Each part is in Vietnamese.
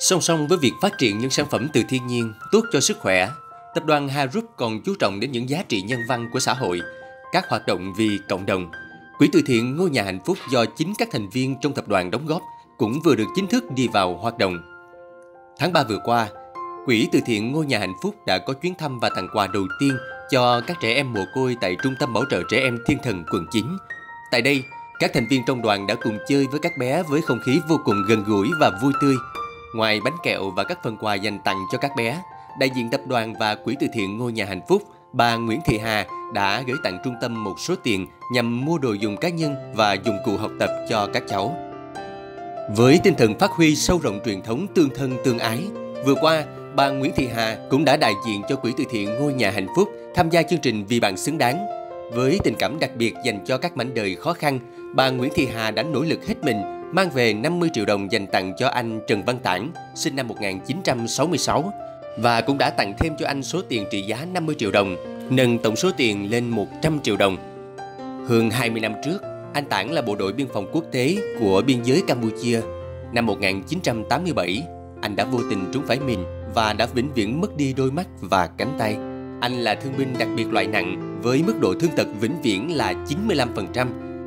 Song song với việc phát triển những sản phẩm từ thiên nhiên tốt cho sức khỏe, tập đoàn Hà Rút còn chú trọng đến những giá trị nhân văn của xã hội, các hoạt động vì cộng đồng. Quỹ từ thiện Ngôi nhà hạnh phúc do chính các thành viên trong tập đoàn đóng góp cũng vừa được chính thức đi vào hoạt động. Tháng 3 vừa qua, Quỹ từ thiện Ngôi nhà hạnh phúc đã có chuyến thăm và tặng quà đầu tiên cho các trẻ em mồ côi tại Trung tâm Bảo trợ Trẻ Em Thiên Thần quận 9. Tại đây, các thành viên trong đoàn đã cùng chơi với các bé với không khí vô cùng gần gũi và vui tươi. Ngoài bánh kẹo và các phần quà dành tặng cho các bé, đại diện tập đoàn và Quỹ từ thiện Ngôi nhà hạnh phúc, bà Nguyễn Thị Hà đã gửi tặng trung tâm một số tiền nhằm mua đồ dùng cá nhân và dụng cụ học tập cho các cháu. Với tinh thần phát huy sâu rộng truyền thống tương thân tương ái, vừa qua, bà Nguyễn Thị Hà cũng đã đại diện cho Quỹ từ thiện Ngôi nhà hạnh phúc tham gia chương trình Vì bạn xứng đáng. Với tình cảm đặc biệt dành cho các mảnh đời khó khăn, bà Nguyễn Thị Hà đã nỗ lực hết mình mang về 50 triệu đồng dành tặng cho anh Trần Văn Tảng, sinh năm 1966, và cũng đã tặng thêm cho anh số tiền trị giá 50 triệu đồng, nâng tổng số tiền lên 100 triệu đồng. Hơn 20 năm trước, anh Tảng là bộ đội biên phòng quốc tế của biên giới Campuchia. Năm 1987, anh đã vô tình trúng phải mìn và đã vĩnh viễn mất đi đôi mắt và cánh tay. Anh là thương binh đặc biệt loại nặng với mức độ thương tật vĩnh viễn là 95%.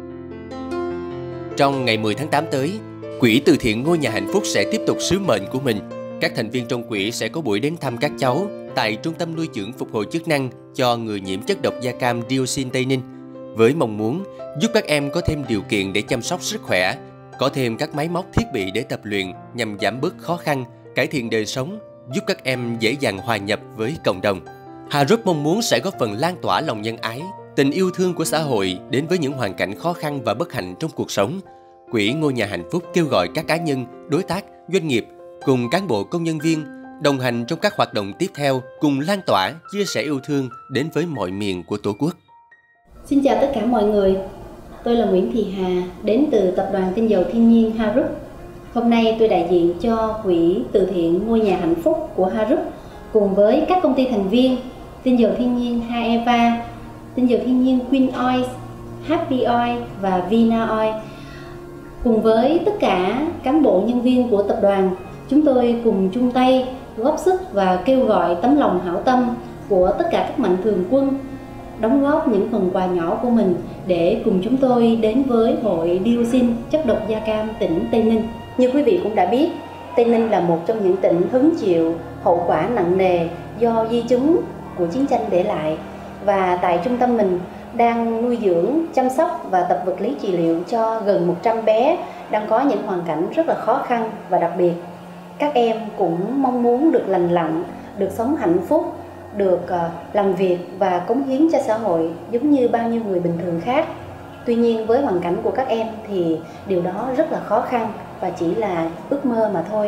Trong ngày 10 tháng 8 tới, Quỹ từ thiện Ngôi nhà hạnh phúc sẽ tiếp tục sứ mệnh của mình. Các thành viên trong quỹ sẽ có buổi đến thăm các cháu tại Trung tâm nuôi dưỡng phục hồi chức năng cho người nhiễm chất độc da cam dioxin Tây Ninh, với mong muốn giúp các em có thêm điều kiện để chăm sóc sức khỏe, có thêm các máy móc thiết bị để tập luyện nhằm giảm bớt khó khăn, cải thiện đời sống, giúp các em dễ dàng hòa nhập với cộng đồng. Hà Rút mong muốn sẽ góp phần lan tỏa lòng nhân ái, tình yêu thương của xã hội đến với những hoàn cảnh khó khăn và bất hạnh trong cuộc sống. Quỹ Ngôi nhà hạnh phúc kêu gọi các cá nhân, đối tác, doanh nghiệp cùng cán bộ công nhân viên đồng hành trong các hoạt động tiếp theo, cùng lan tỏa, chia sẻ yêu thương đến với mọi miền của Tổ quốc. Xin chào tất cả mọi người, tôi là Nguyễn Thị Hà, đến từ Tập đoàn Tinh dầu Thiên nhiên Hà Rút. Hôm nay tôi đại diện cho Quỹ từ thiện Ngôi nhà hạnh phúc của Hà Rút cùng với các công ty thành viên Tinh dầu Thiên nhiên Haeva, Tinh dầu Thiên nhiên Queen Oil, Happy Oil và Vina Oil. Cùng với tất cả cán bộ nhân viên của tập đoàn, chúng tôi cùng chung tay góp sức và kêu gọi tấm lòng hảo tâm của tất cả các mạnh thường quân đóng góp những phần quà nhỏ của mình để cùng chúng tôi đến với Hội Dioxin chất độc da cam tỉnh Tây Ninh. Như quý vị cũng đã biết, Tây Ninh là một trong những tỉnh hứng chịu hậu quả nặng nề do di chứng của chiến tranh để lại, và tại trung tâm mình đang nuôi dưỡng, chăm sóc và tập vật lý trị liệu cho gần 100 bé đang có những hoàn cảnh rất là khó khăn và đặc biệt. Các em cũng mong muốn được lành lặn, được sống hạnh phúc, được làm việc và cống hiến cho xã hội giống như bao nhiêu người bình thường khác. Tuy nhiên với hoàn cảnh của các em thì điều đó rất là khó khăn và chỉ là ước mơ mà thôi.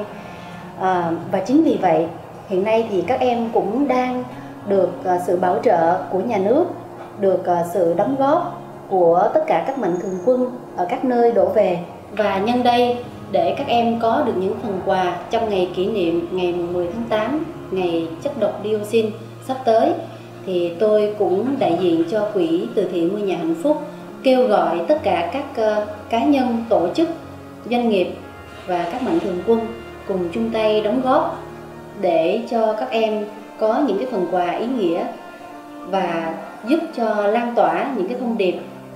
Và chính vì vậy hiện nay thì các em cũng đang được sự bảo trợ của nhà nước, được sự đóng góp của tất cả các mạnh thường quân ở các nơi đổ về. Và nhân đây, để các em có được những phần quà trong ngày kỷ niệm ngày 10 tháng 8, ngày chất độc dioxin sắp tới, thì tôi cũng đại diện cho Quỹ từ thiện Ngôi nhà hạnh phúc kêu gọi tất cả các cá nhân, tổ chức, doanh nghiệp và các mạnh thường quân cùng chung tay đóng góp để cho các em có những cái phần quà ý nghĩa và giúp cho lan tỏa những cái thông điệp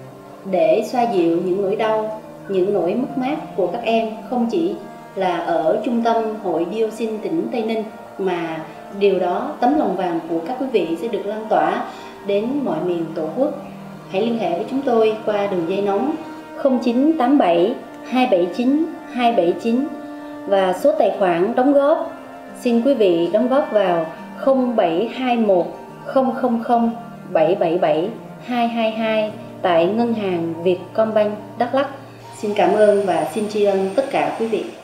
để xoa dịu những nỗi đau, những nỗi mất mát của các em, không chỉ là ở trung tâm Hội Dioxin tỉnh Tây Ninh, mà điều đó, tấm lòng vàng của các quý vị sẽ được lan tỏa đến mọi miền Tổ quốc. Hãy liên hệ với chúng tôi qua đường dây nóng 0987 279 279 và số tài khoản đóng góp xin quý vị đóng góp vào 0721 000 777 222 tại Ngân hàng Vietcombank Đắk Lắk. Xin cảm ơn và xin tri ân tất cả quý vị.